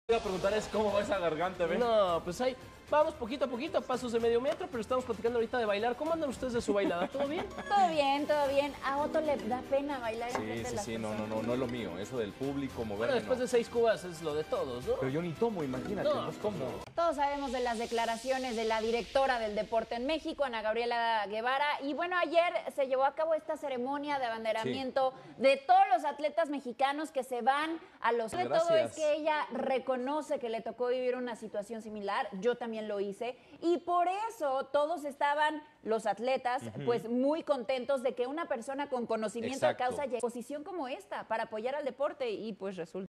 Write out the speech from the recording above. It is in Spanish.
Iba a preguntar es cómo va esa garganta, ¿ves? No, pues ahí vamos poquito a poquito, pasos de medio metro, pero estamos platicando ahorita de bailar. ¿Cómo andan ustedes de su bailada? ¿Todo bien? Todo bien, todo bien. A Otto le da pena bailar Sí, enfrente de sí, las sí, no personas. es lo mío. Eso del público, Bueno, moverme, después no. de 6 cubas es lo de todos, ¿no? Pero yo ni tomo, imagínate, No. no es como... Todos sabemos de las declaraciones de la directora del deporte en México, Ana Gabriela Guevara. Y bueno, ayer se llevó a cabo esta ceremonia de abanderamiento de todos los atletas mexicanos que se van a los... De todo es Gracias. que ella reconoce que le tocó vivir una situación similar. Yo también lo hice. Y por eso todos estaban, los atletas, pues muy contentos de que una persona con conocimiento de Exacto. causa llegue a una posición como esta para apoyar al deporte. Y pues resulta